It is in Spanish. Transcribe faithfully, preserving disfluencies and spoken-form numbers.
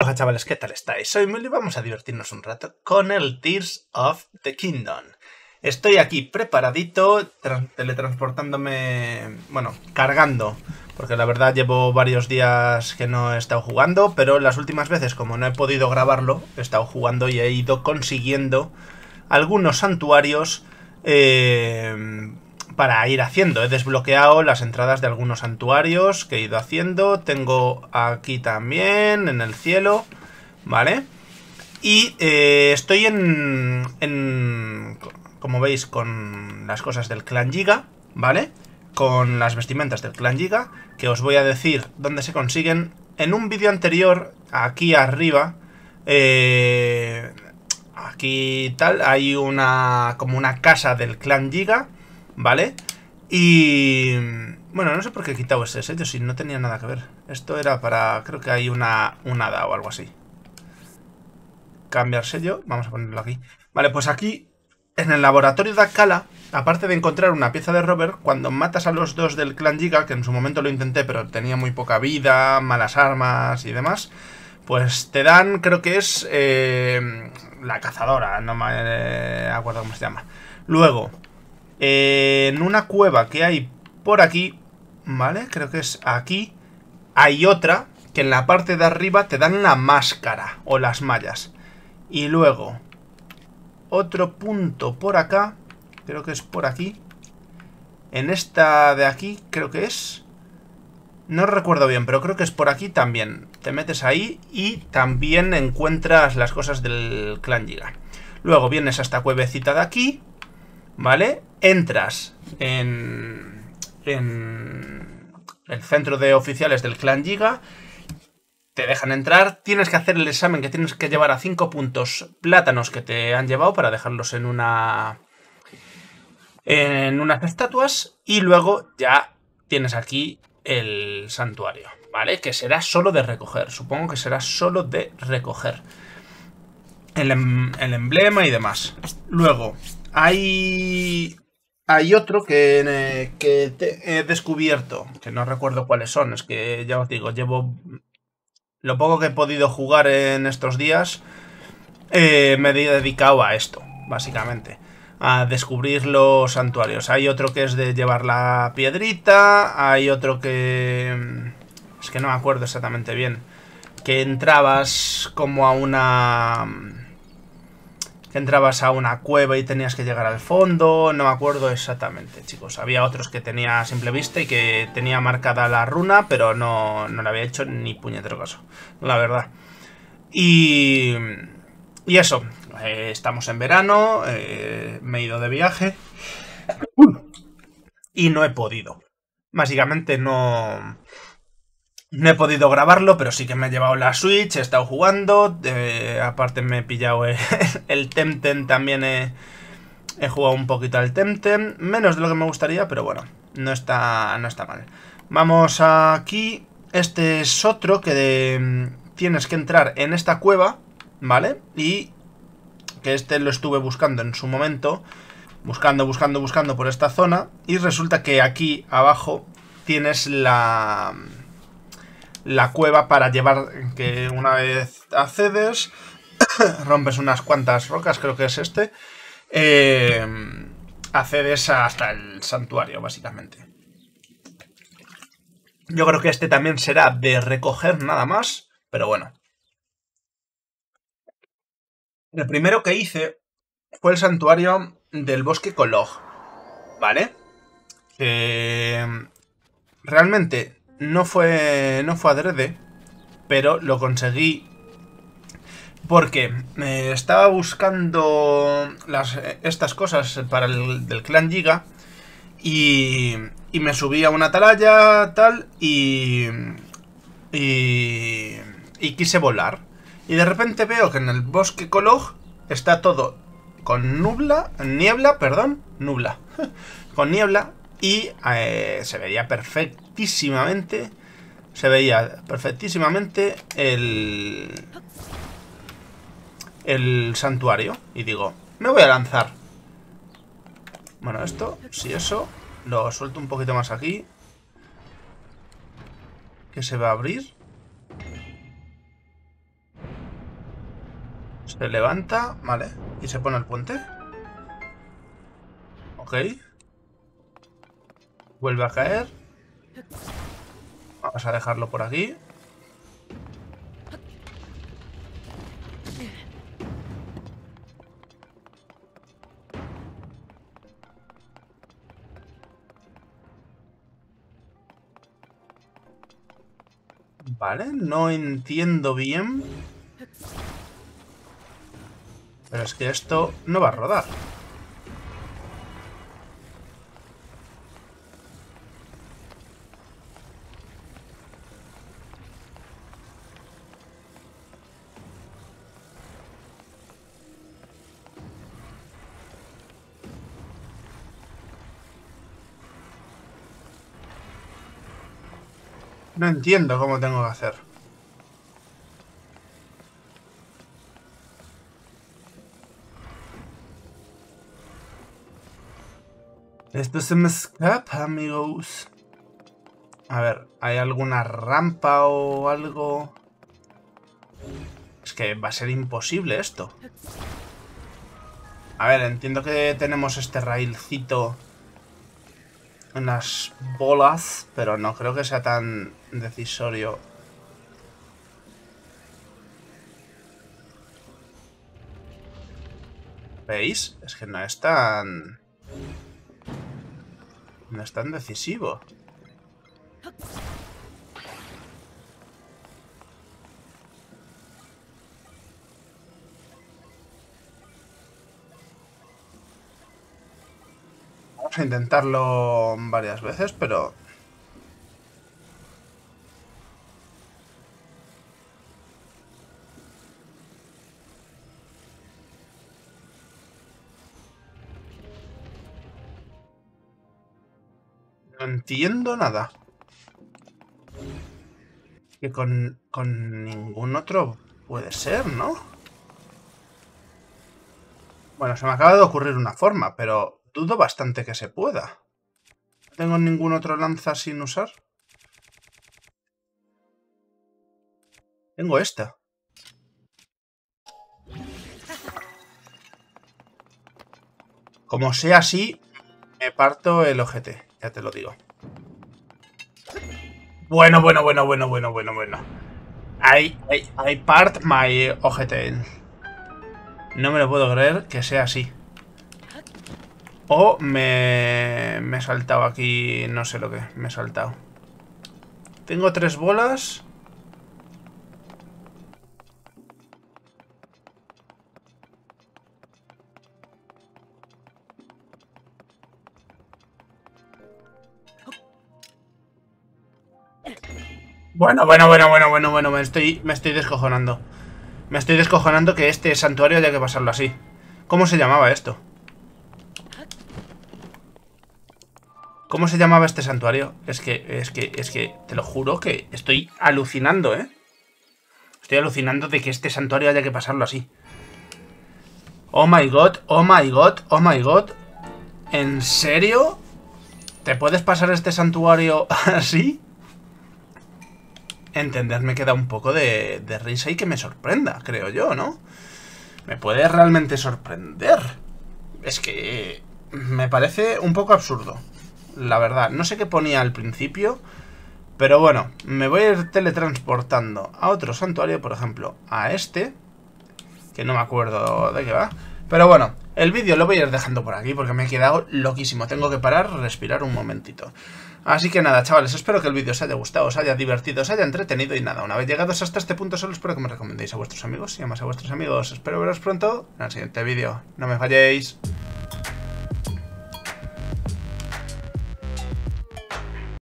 Hola chavales, ¿qué tal estáis? Soy Muli y vamos a divertirnos un rato con el Tears of the Kingdom. Estoy aquí preparadito, teletransportándome, bueno, cargando, porque la verdad llevo varios días que no he estado jugando, pero las últimas veces, como no he podido grabarlo, he estado jugando y he ido consiguiendo algunos santuarios eh, para ir haciendo. He desbloqueado las entradas de algunos santuarios que he ido haciendo. Tengo aquí también, en el cielo, ¿vale? Y eh, estoy en, en... como veis, con las cosas del clan Yiga, ¿vale? Con las vestimentas del clan Yiga, que os voy a decir dónde se consiguen. En un vídeo anterior, aquí arriba, eh, aquí tal, hay una como una casa del clan Yiga, ¿vale? Y... bueno, no sé por qué he quitado ese sello si no tenía nada que ver. Esto era para... creo que hay una, una hada o algo así. Cambiar sello, vamos a ponerlo aquí. Vale, pues aquí, en el laboratorio de Akkala, aparte de encontrar una pieza de Robert, cuando matas a los dos del clan Yiga, que en su momento lo intenté, pero tenía muy poca vida, malas armas y demás, pues te dan, creo que es eh, la cazadora, no me eh, acuerdo cómo se llama. Luego, eh, en una cueva que hay por aquí, ¿vale? Creo que es aquí, hay otra que en la parte de arriba te dan la máscara o las mallas. Y luego, otro punto por acá, creo que es por aquí. En esta de aquí, creo que es... no recuerdo bien, pero creo que es por aquí también. Te metes ahí y también encuentras las cosas del clan Yiga. Luego vienes a esta cuevecita de aquí, ¿vale? Entras en... en el centro de oficiales del clan Yiga. Te dejan entrar, tienes que hacer el examen que tienes que llevar a cinco puntos plátanos que te han llevado para dejarlos en una... en unas estatuas. Y luego ya tienes aquí el santuario, ¿vale? Que será solo de recoger, supongo que será solo de recoger el, em el emblema y demás. Luego, hay... hay otro que, que te he descubierto, que no recuerdo cuáles son, es que ya os digo, llevo... lo poco que he podido jugar en estos días, eh, me he dedicado a esto, básicamente. A descubrir los santuarios. Hay otro que es de llevar la piedrita. Hay otro que... es que no me acuerdo exactamente bien. Que entrabas como a una... que entrabas a una cueva y tenías que llegar al fondo. No me acuerdo exactamente, chicos. Había otros que tenía a simple vista y que tenía marcada la runa, pero no, no le había hecho ni puñetero caso, la verdad. Y... y eso. Eh, estamos en verano. Eh, me he ido de viaje. Y no he podido. Básicamente no... no he podido grabarlo, pero sí que me he llevado la Switch, he estado jugando, eh, aparte me he pillado el, el Temtem, también he, he jugado un poquito al Temtem, menos de lo que me gustaría, pero bueno, no está, no está mal. Vamos aquí, este es otro que de, tienes que entrar en esta cueva, ¿vale? Y que este lo estuve buscando en su momento, buscando, buscando, buscando por esta zona, y resulta que aquí abajo tienes la... la cueva para llevar, que una vez accedes, rompes unas cuantas rocas, creo que es este, eh, accedes hasta el santuario, básicamente. Yo creo que este también será de recoger nada más, pero bueno. El primero que hice fue el santuario del bosque Kolog, ¿vale? Eh, realmente no fue, no fue adrede, pero lo conseguí porque eh, estaba buscando las, estas cosas para el del clan Yiga y, y me subí a una atalaya tal y, y, y quise volar. Y de repente veo que en el bosque Kolog está todo con nubla, niebla, perdón, nubla, con niebla y eh, se veía perfectísimamente, se veía perfectísimamente el... el santuario. Y digo, me voy a lanzar. Bueno, esto, si eso, lo suelto un poquito más aquí, que se va a abrir. Se levanta, vale. Y se pone el puente. Ok. Vuelve a caer. Vamos a dejarlo por aquí. Vale, no entiendo bien. Pero es que esto no va a rodar. No entiendo cómo tengo que hacer. Esto se me escapa, amigos. A ver, ¿hay alguna rampa o algo? Es que va a ser imposible esto. A ver, entiendo que tenemos este railcito en las bolas, pero no creo que sea tan decisorio. ¿Veis? Es que no es tan... No es tan decisivo. Vamos a intentarlo varias veces, pero... No entiendo nada. Que con, con ningún otro puede ser, ¿no? Bueno, se me acaba de ocurrir una forma, pero dudo bastante que se pueda. ¿No tengo ningún otro lanza sin usar? Tengo esta. Como sea así, me parto el ojete, ya te lo digo. Bueno, bueno, bueno, bueno, bueno, bueno, bueno. I, I, I part my ojete. No me lo puedo creer que sea así. O me, me he saltado aquí, no sé lo que, me he saltado. Tengo tres bolas. Bueno, bueno, bueno, bueno, bueno, bueno, me estoy, me estoy descojonando. Me estoy descojonando que este santuario haya que pasarlo así. ¿Cómo se llamaba esto? ¿Cómo se llamaba este santuario? Es que, es que, es que, te lo juro que estoy alucinando, ¿eh? Estoy alucinando de que este santuario haya que pasarlo así. Oh my god, oh my god, oh my god. ¿En serio? ¿Te puedes pasar este santuario así? Entenderme que da un poco de, de risa y que me sorprenda, creo yo, ¿no? Me puede realmente sorprender. Es que me parece un poco absurdo, la verdad. No sé qué ponía al principio, pero bueno, me voy a ir teletransportando a otro santuario, por ejemplo, a este, que no me acuerdo de qué va. Pero bueno, el vídeo lo voy a ir dejando por aquí porque me he quedado loquísimo. Tengo que parar, respirar un momentito. Así que nada, chavales, espero que el vídeo os haya gustado, os haya divertido, os haya entretenido y nada, una vez llegados hasta este punto solo espero que me recomendéis a vuestros amigos y además a vuestros amigos. Espero veros pronto en el siguiente vídeo. No me falléis.